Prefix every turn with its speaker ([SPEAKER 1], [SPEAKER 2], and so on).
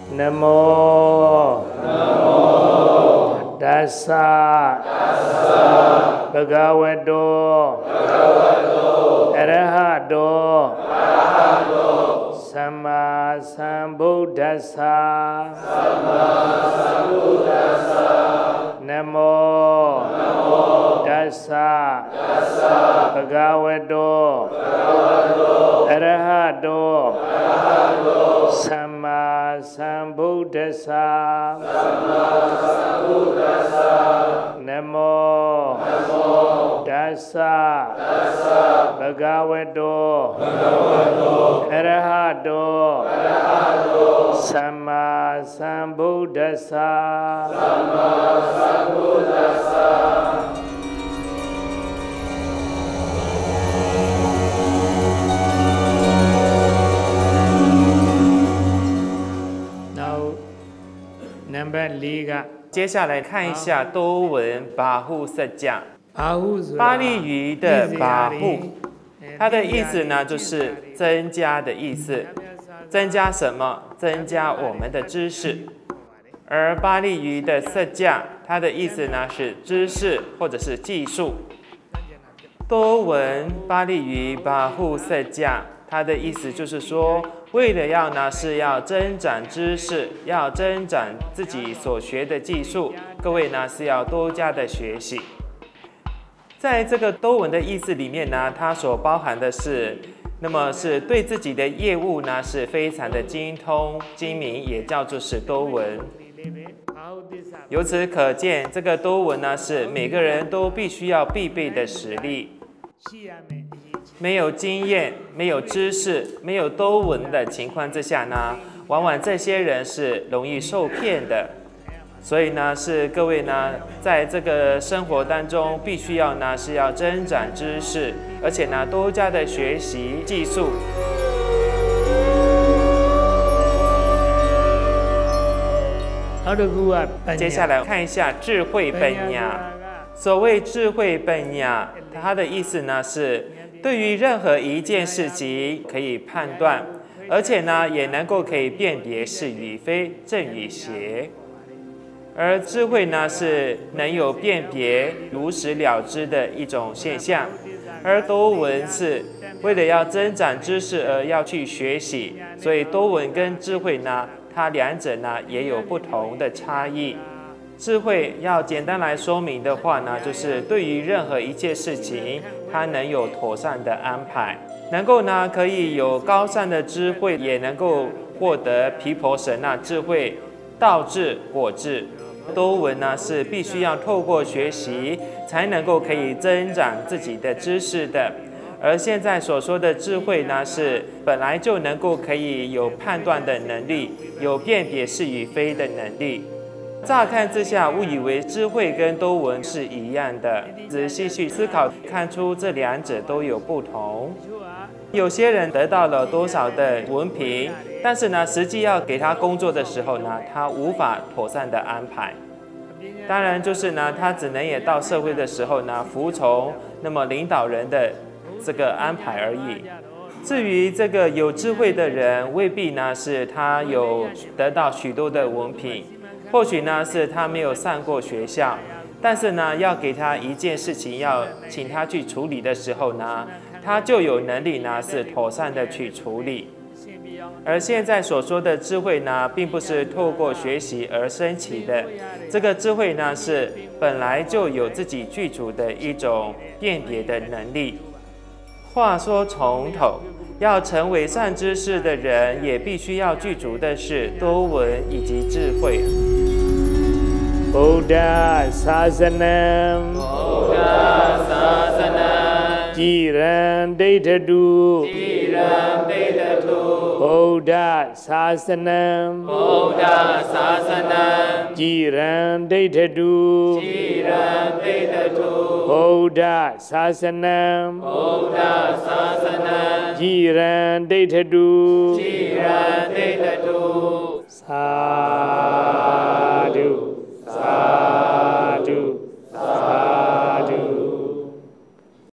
[SPEAKER 1] Namo Tassa Bhagavato Arahato Samma Sambuddhassa Namo Tassa Bhagavato Arahato Samma Sambuddhassa Namo Tassa Bhagavato Arahato Samma Sambuddhassa
[SPEAKER 2] 接下来看一下多闻巴护色架。巴利语的巴护，它的意思呢就是增加的意思。增加什么？增加我们的知识。而巴利语的色架，它的意思呢是知识或者是技术。多闻巴利语巴护色架，它的意思就是说，为了要增长知识，要增长自己所学的技术，各位呢是要多加的学习。在这个多闻的意思里面呢，它所包含的是，那么是对自己的业务呢是非常的精通精明，也叫做是多闻。由此可见，这个多闻呢是每个人都必须要必备的实力。没有经验、没有知识、没有多闻的情况之下呢，往往这些人是容易受骗的。所以呢，是各位呢，在这个生活当中，必须要增长知识，而且呢，多加的学习技术。接下来看一下智慧本雅。所谓智慧本雅，它的意思呢是，对于任何一件事情可以判断，而且呢也能够可以辨别是与非、正与邪。而智慧呢是能有辨别、如实了知的一种现象，而多闻是为了要增长知识而要去学习，所以多闻跟智慧呢，它两者呢也有不同的差异。智慧要简单来说明的话呢，就是对于任何一件事情，它能有妥善的安排，能够呢可以有高尚的智慧，也能够获得毗婆舍那智慧，道智果智。多闻呢是必须要透过学习，才能够可以增长自己的知识的。而现在所说的智慧呢，是本来就能够可以有判断的能力，有辨别是与非的能力。乍看之下，误以为智慧跟多闻是一样的，仔细去思考，看出这两者都有不同。有些人得到了多少的文凭，但是呢，实际要给他工作的时候呢，他无法妥善的安排。当然，就是呢，他只能也到社会的时候呢，服从那么领导人的这个安排而已。至于这个有智慧的人，未必呢是他有得到许多的文凭，或许呢是他没有上过学校，但是呢，要给他一件事情，要请他去处理的时候呢，他就有能力呢是妥善的去处理。而现在所说的智慧呢，并不是透过学习而升起的，这个智慧呢是本来就有自己具足的一种辨别的能力。话说从头，要成为善知识的人，也必须要具足的是多闻以及智慧。
[SPEAKER 1] Buddha Sasanam Jiran Deitatu Buddha Sasanam Jiran Deitatu Buddha Sasanam Jiran Deitatu